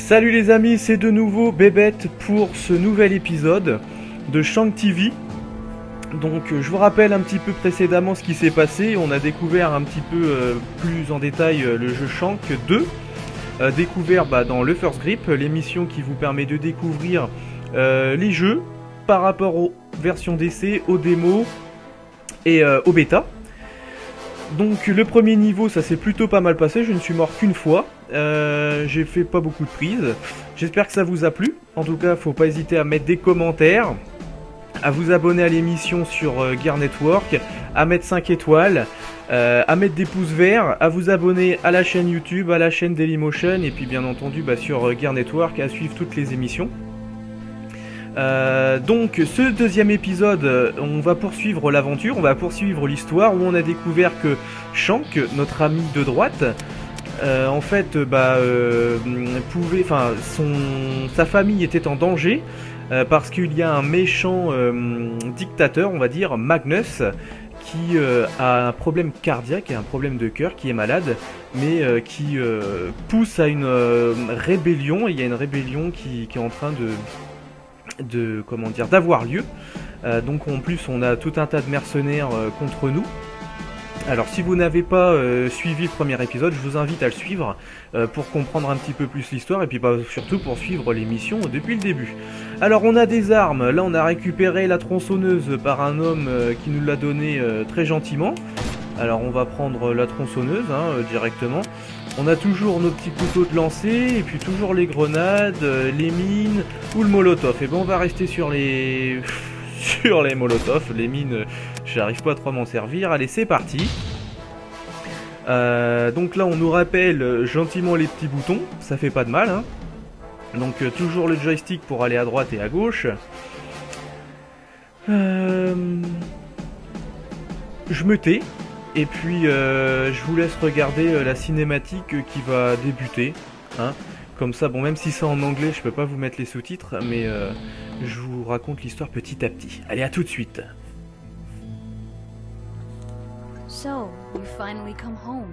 Salut les amis, c'est de nouveau Bébête pour ce nouvel épisode de Shank TV. Donc je vous rappelle un petit peu précédemment ce qui s'est passé. On a découvert un petit peu plus en détail le jeu Shank 2. Découvert dans le First Grip, l'émission qui vous permet de découvrir les jeux par rapport aux versions d'essai, aux démos et aux bêtas. Donc le premier niveau, ça s'est plutôt pas mal passé, je ne suis mort qu'une fois. J'ai fait pas beaucoup de prises. J'espère que ça vous a plu. En tout cas, faut pas hésiter à mettre des commentaires, à vous abonner à l'émission sur Gear Network, à mettre 5 étoiles, à mettre des pouces verts, à vous abonner à la chaîne YouTube, à la chaîne Dailymotion et puis bien entendu sur Gear Network à suivre toutes les émissions. Donc ce deuxième épisode, on va poursuivre l'aventure, on va poursuivre l'histoire où on a découvert que Shank, notre ami de droite, en fait sa famille était en danger parce qu'il y a un méchant dictateur, on va dire, Magnus, qui a un problème cardiaque et un problème de cœur, qui est malade, mais qui pousse à une rébellion. Et il y a une rébellion qui est en train d'avoir lieu. Donc en plus on a tout un tas de mercenaires contre nous. Alors si vous n'avez pas suivi le premier épisode, je vous invite à le suivre pour comprendre un petit peu plus l'histoire et puis surtout pour suivre l'émission depuis le début. Alors on a des armes, là on a récupéré la tronçonneuse par un homme qui nous l'a donné très gentiment. Alors on va prendre la tronçonneuse directement. On a toujours nos petits couteaux de lancer, et puis toujours les grenades, les mines ou le molotov. Et bon, on va rester sur les molotovs. Les mines, j'arrive pas trop à m'en servir. Allez, c'est parti. Donc là, on nous rappelle gentiment les petits boutons. Ça fait pas de mal, hein. Donc toujours le joystick pour aller à droite et à gauche. Je me tais. Et puis je vous laisse regarder la cinématique qui va débuter, hein. Comme ça, bon, même si c'est en anglais, je peux pas vous mettre les sous-titres, mais je vous raconte l'histoire petit à petit. Allez, à tout de suite. So, you finally come home.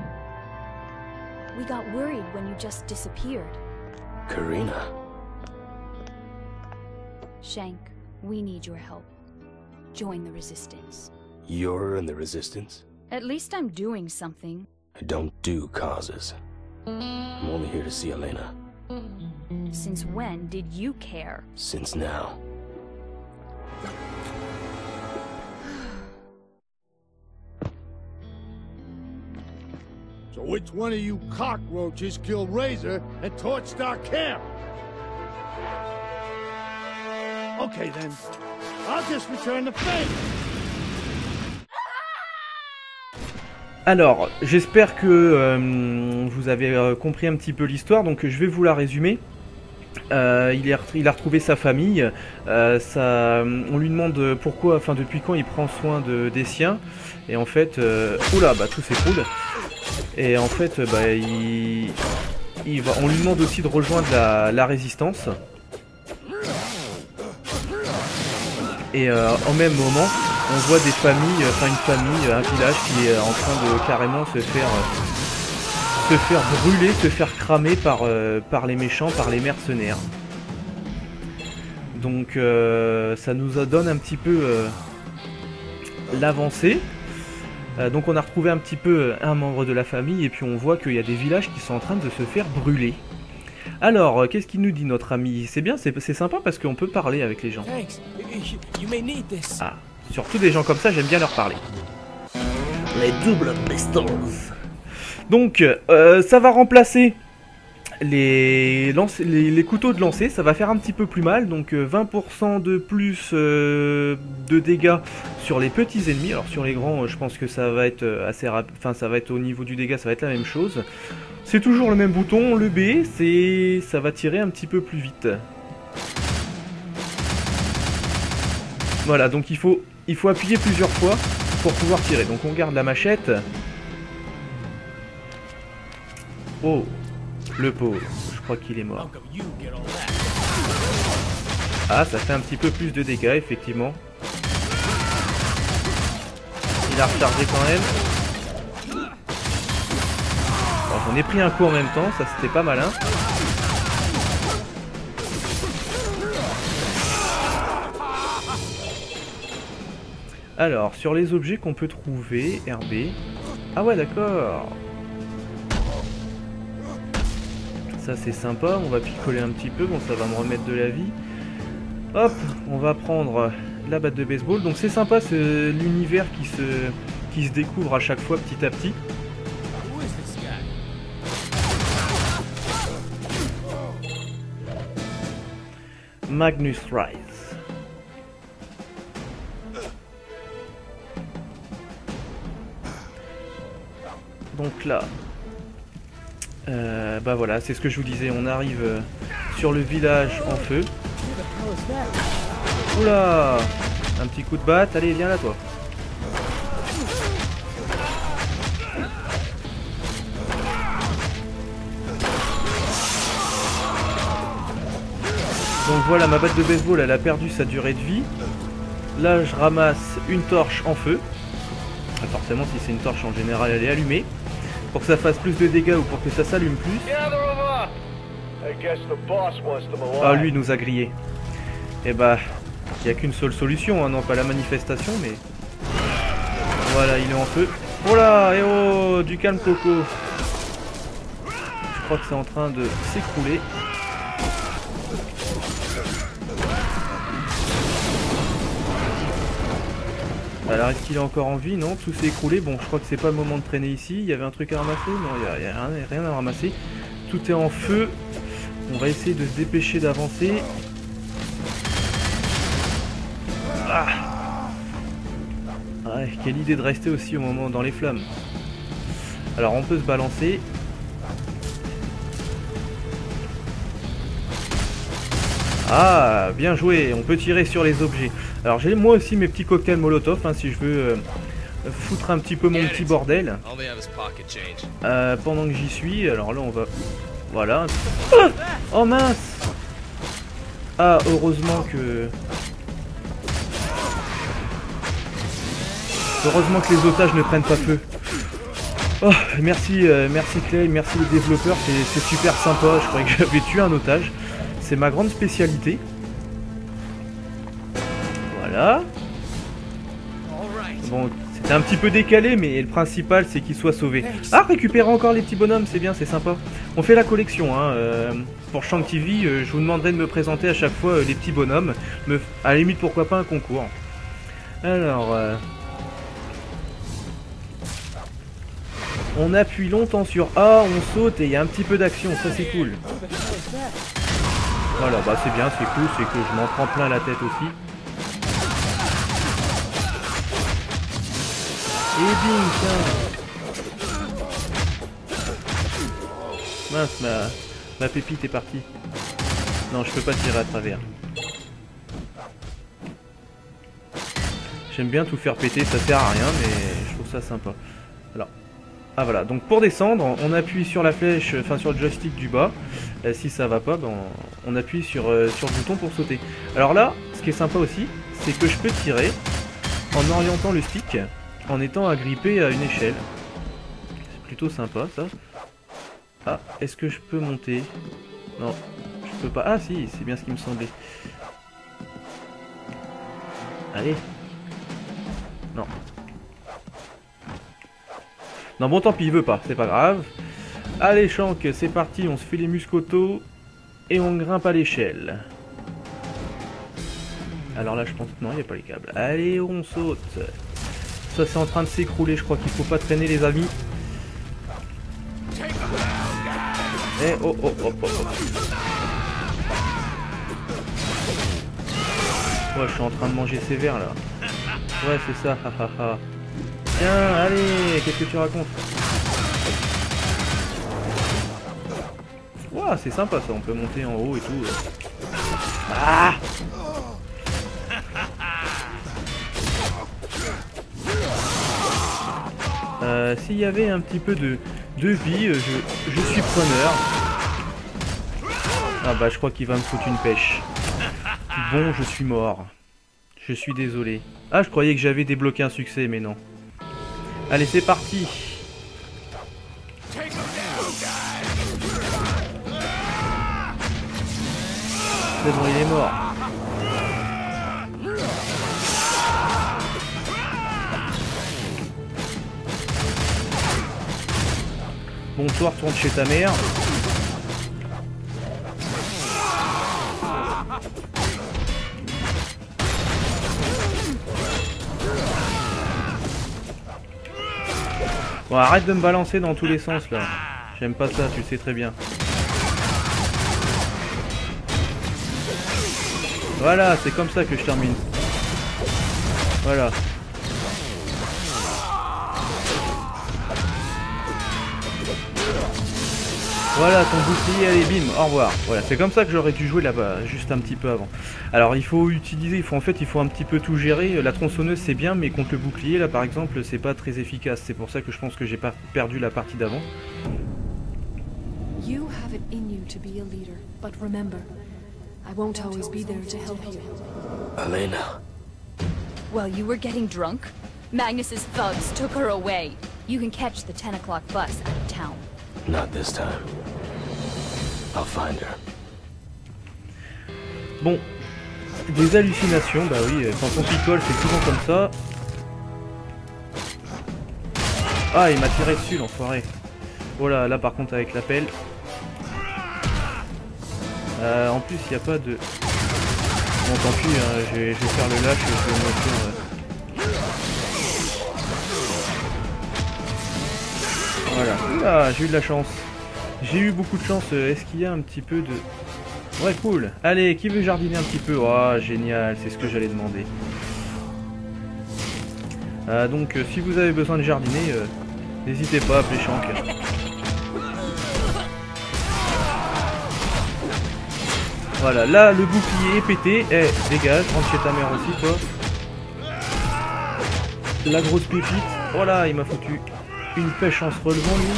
We got worried when you just disappeared. Karina. Shank, we need your help. Join the Resistance. You're in the Resistance? At least I'm doing something. I don't do causes. I'm only here to see Elena. Since when did you care? Since now. So which one of you cockroaches killed Razor and torched our camp? Okay then, I'll just return the favor. Alors, j'espère que vous avez compris un petit peu l'histoire, donc je vais vous la résumer. Il a retrouvé sa famille, on lui demande pourquoi, depuis quand il prend soin des siens, et en fait, oula, tout s'écroule, et en fait, on lui demande aussi de rejoindre la résistance, et en même moment, on voit des familles, un village qui est en train de carrément se faire brûler, se faire cramer par les méchants, par les mercenaires. Donc ça nous donne un petit peu l'avancée. Donc on a retrouvé un petit peu un membre de la famille et puis on voit qu'il y a des villages qui sont en train de se faire brûler. Alors, qu'est-ce qu'il nous dit notre ami? C'est bien, c'est sympa parce qu'on peut parler avec les gens. Ah, surtout des gens comme ça, j'aime bien leur parler. Les double pistols. Donc, ça va remplacer les couteaux de lancer, ça va faire un petit peu plus mal. Donc 20% de plus de dégâts sur les petits ennemis. Alors sur les grands, je pense que ça va être assez rapide. Enfin, ça va être au niveau du dégât, ça va être la même chose. C'est toujours le même bouton, le B, ça va tirer un petit peu plus vite. Voilà, donc il faut appuyer plusieurs fois pour pouvoir tirer. Donc on garde la machette. Oh, le pauvre, je crois qu'il est mort. Ah, ça fait un petit peu plus de dégâts, effectivement. Il a rechargé quand même. Bon, j'en ai pris un coup en même temps, ça c'était pas malin. Alors, sur les objets qu'on peut trouver, RB... Ah ouais, d'accord. Ça c'est sympa, on va picoler un petit peu, bon ça va me remettre de la vie. Hop, on va prendre la batte de baseball. Donc c'est sympa, c'est l'univers qui se découvre à chaque fois petit à petit. Magnus Rise. Donc là, bah voilà, c'est ce que je vous disais, on arrive sur le village en feu. Oula, un petit coup de batte, allez viens là toi. Donc voilà, ma batte de baseball elle a perdu sa durée de vie. Là je ramasse une torche en feu. Forcément si c'est une torche en général elle est allumée. Pour que ça fasse plus de dégâts ou pour que ça s'allume plus. Ah lui il nous a grillé. Et bah il n'y a qu'une seule solution, hein. Non pas la manifestation mais... Voilà il est en feu. Oh là, eh oh, du calme Coco. Je crois que c'est en train de s'écrouler. Alors est-ce qu'il est encore en vie? Non, tout s'est écroulé. Bon, je crois que c'est pas le moment de traîner ici. Il y avait un truc à ramasser? Non, il n'y a rien à ramasser. Tout est en feu. On va essayer de se dépêcher d'avancer. Ah ouais, quelle idée de rester aussi au moment dans les flammes. Alors on peut se balancer. Ah, bien joué, on peut tirer sur les objets. Alors j'ai moi aussi mes petits cocktails Molotov, hein, si je veux foutre un petit peu mon petit bordel. Pendant que j'y suis, alors là on va... Voilà. Ah, oh mince. Ah, heureusement que... Heureusement que les otages ne prennent pas feu. Oh, merci, merci Clay, merci les développeurs, c'est super sympa. Je croyais que j'avais tué un otage. C'est ma grande spécialité. Voilà. Bon, c'était un petit peu décalé, mais le principal c'est qu'il soit sauvé. Ah, récupérer encore les petits bonhommes, c'est bien, c'est sympa. On fait la collection, hein. Pour Shank TV, je vous demanderai de me présenter à chaque fois les petits bonhommes. À la limite, pourquoi pas un concours. Alors... On appuie longtemps sur A, on saute et il y a un petit peu d'action, ça c'est cool. Voilà, bah c'est bien, c'est cool, c'est que je m'en prends plein la tête aussi. Et bing, tiens. Mince, ma pépite est partie. Non, je peux pas tirer à travers. J'aime bien tout faire péter, ça sert à rien, mais je trouve ça sympa. Alors, ah voilà, donc pour descendre, on appuie sur la flèche, enfin sur le joystick du bas. Si ça va pas, ben, on appuie sur le bouton pour sauter. Alors là, ce qui est sympa aussi, c'est que je peux tirer en orientant le stick, en étant agrippé à une échelle. C'est plutôt sympa ça. Ah, est-ce que je peux monter? Non, je peux pas. Ah si, c'est bien ce qui me semblait. Allez. Non. Non bon tant pis, il veut pas, c'est pas grave. Allez Shank, c'est parti, on se fait les muscotos et on grimpe à l'échelle. Alors là je pense que non, il n'y a pas les câbles. Allez, on saute. Ça c'est en train de s'écrouler, je crois qu'il faut pas traîner les amis. Eh oh oh oh oh oh. Ouais, je suis en train de manger sévère là. Ouais, c'est ça, hahaha. Tiens, allez, qu'est-ce que tu racontes? Ouah, c'est sympa ça, on peut monter en haut et tout. Ah! S'il y avait un petit peu de vie, je suis preneur. Ah bah je crois qu'il va me foutre une pêche. Bon, je suis mort. Je suis désolé. Ah, je croyais que j'avais débloqué un succès, mais non. Allez, c'est parti. C'est bon, il est mort. bonsoir, tourne chez ta mère. Bon, arrête de me balancer dans tous les sens là. J'aime pas ça, tu le sais très bien. Voilà, c'est comme ça que je termine. Voilà. Voilà, ton bouclier, allez, bim, au revoir. Voilà, c'est comme ça que j'aurais dû jouer là-bas, juste un petit peu avant. Alors, il faut utiliser, en fait, il faut un petit peu tout gérer. La tronçonneuse, c'est bien, mais contre le bouclier, là, par exemple, c'est pas très efficace. C'est pour ça que je pense que j'ai pas perdu la partie d'avant. You have it in you to be a leader, but remember, I won't always be there to help you. Elena. While you were getting drunk, Magnus's thugs took her away. You can catch the 10 o'clock bus out of town. Not this time. I'll find her. Bon, des hallucinations, bah oui, quand on picole, c'est souvent comme ça. Ah, il m'a tiré dessus, l'enfoiré. Oh là, là par contre, avec la pelle. En plus, il n'y a pas de... Bon, tant pis, hein, je vais faire le lâche, je vais me faire, Voilà. Oula, j'ai eu de la chance. J'ai eu beaucoup de chance. Est-ce qu'il y a un petit peu de... Ouais, cool. Allez, qui veut jardiner un petit peu? Oh, génial, c'est ce que j'allais demander. Donc, si vous avez besoin de jardiner, n'hésitez pas à appeler Shank. Voilà, là, le bouclier est pété. Eh, dégage, rentre chez ta mère aussi, toi. La grosse pépite. Voilà, il m'a foutu une pêche en se relevant, lui.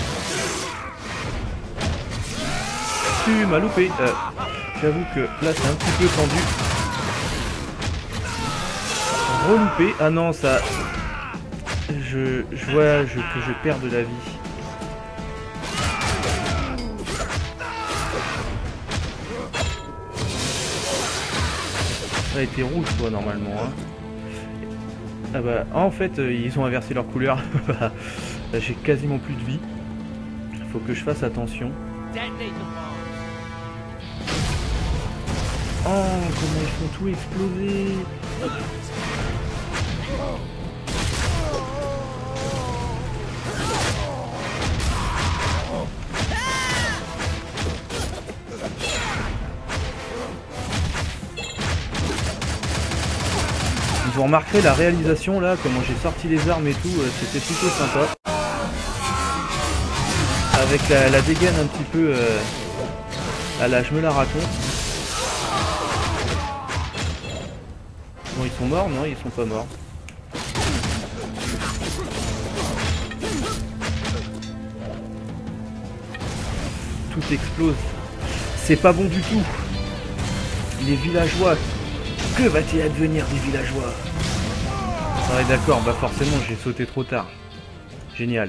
Tu m'as loupé. J'avoue que là, c'est un petit peu tendu. Reloupé. Ah non, ça... Je vois que je perds de la vie. Ça a été rouge, quoi, normalement. Hein. Ah bah, en fait, ils ont inversé leur couleur. J'ai quasiment plus de vie. Faut que je fasse attention. Oh, comment ils font tout exploser. Vous remarquerez la réalisation là, comment j'ai sorti les armes et tout, c'était plutôt sympa. Avec la dégaine un petit peu à la je me la raconte. Bon, ils sont morts? Non, ils sont pas morts. Tout explose. C'est pas bon du tout. Les villageois. Que va-t-il advenir des villageois? Ah ouais, d'accord, bah forcément j'ai sauté trop tard. Génial.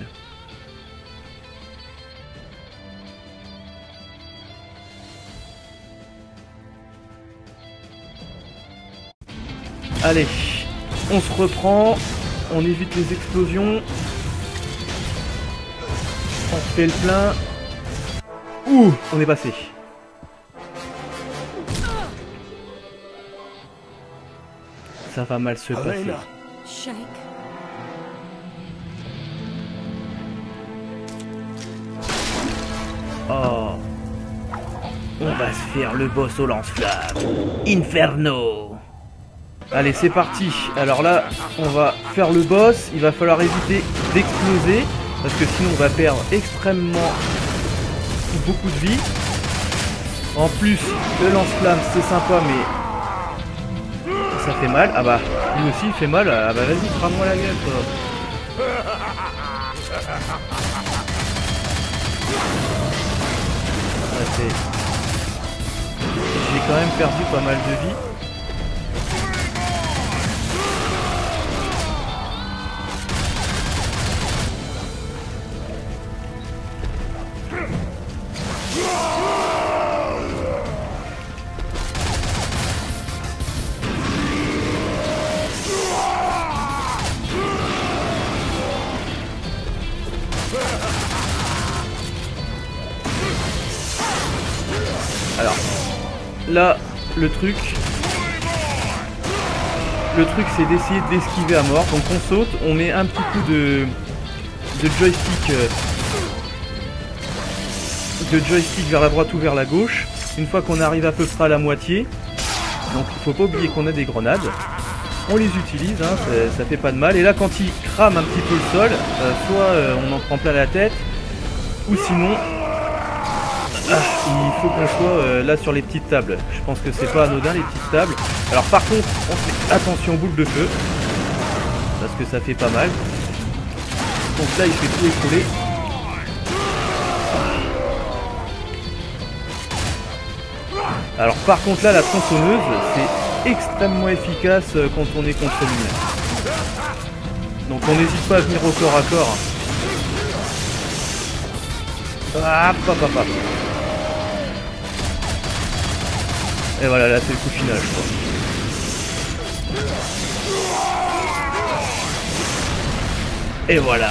Allez, on se reprend, on évite les explosions. On fait le plein. Ouh, on est passé. Ça va mal se passer. Shank. Oh. On va se faire le boss au lance-flamme. Inferno. Allez, c'est parti. Alors là, on va faire le boss. Il va falloir éviter d'exploser. Parce que sinon, on va perdre extrêmement beaucoup de vie. En plus, le lance-flamme, c'est sympa, mais... ça fait mal. Ah bah, lui aussi il fait mal. Ah bah vas-y, crame-moi la gueule, toi. Ouais, j'ai quand même perdu pas mal de vie. là, le truc c'est d'essayer de l'esquiver à mort. Donc on saute, on met un petit coup de joystick vers la droite ou vers la gauche. Une fois qu'on arrive à peu près à la moitié, donc il faut pas oublier qu'on a des grenades. On les utilise, hein, ça fait pas de mal. Et là, quand il crame un petit peu le sol, soit on en prend plein la tête, ou sinon, il faut qu'on soit là sur les petites tables. Je pense que c'est pas anodin les petites tables. Alors par contre, on fait attention aux boules de feu, parce que ça fait pas mal. Donc là, il fait tout écrouler. Alors par contre là, la tronçonneuse, c'est extrêmement efficace quand on est contre lui. Donc on n'hésite pas à venir au corps à corps. Ah, papa. Et voilà, là c'est le coup final, je crois. Et voilà.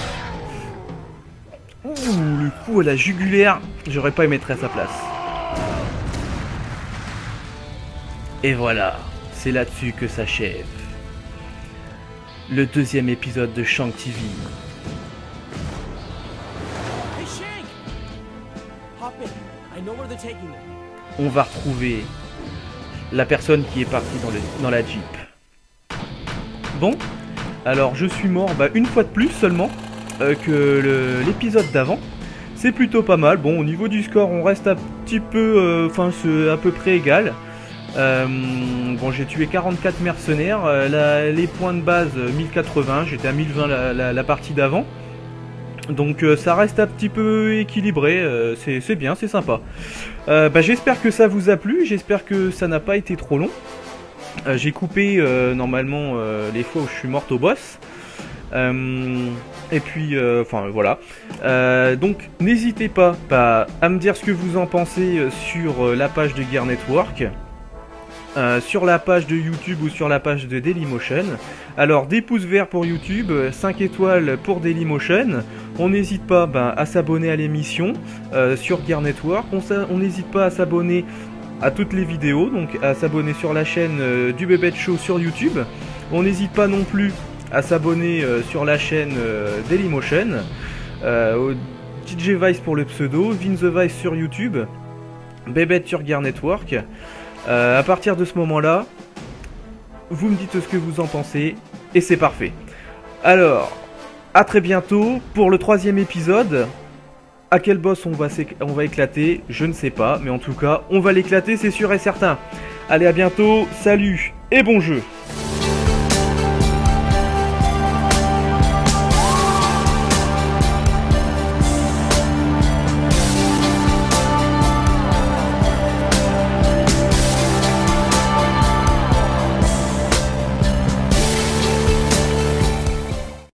Ouh, le coup à la jugulaire, j'aurais pas aimé être à sa place. Et voilà, c'est là-dessus que s'achève le deuxième épisode de Shank TV. Hey Shank! Hop in. I know where they're taking them. On va retrouver la personne qui est partie dans la Jeep. Bon, alors je suis mort une fois de plus seulement que l'épisode d'avant. C'est plutôt pas mal. Bon, au niveau du score, on reste un petit peu, c'est à peu près égal. Bon, j'ai tué 44 mercenaires, les points de base 1080, j'étais à 1020 la partie d'avant. Donc ça reste un petit peu équilibré, c'est bien, c'est sympa. J'espère que ça vous a plu, j'espère que ça n'a pas été trop long. J'ai coupé normalement les fois où je suis morte au boss. Et puis, voilà. Donc n'hésitez pas à me dire ce que vous en pensez sur la page de Gear Network. Sur la page de YouTube ou sur la page de Dailymotion. Alors des pouces verts pour YouTube, 5 étoiles pour Dailymotion. On n'hésite pas à s'abonner à l'émission sur Gear Network. On n'hésite pas à s'abonner à toutes les vidéos, donc à s'abonner sur la chaîne du Bébête Show sur YouTube. On n'hésite pas non plus à s'abonner sur la chaîne Dailymotion. DJ Vice pour le pseudo, Vin the Vice sur YouTube, Bébête sur Gear Network. À partir de ce moment-là, vous me dites ce que vous en pensez, et c'est parfait. Alors, à très bientôt pour le 3e épisode. À quel boss on va éclater, je ne sais pas, mais en tout cas, on va l'éclater, c'est sûr et certain. Allez, à bientôt, salut et bon jeu.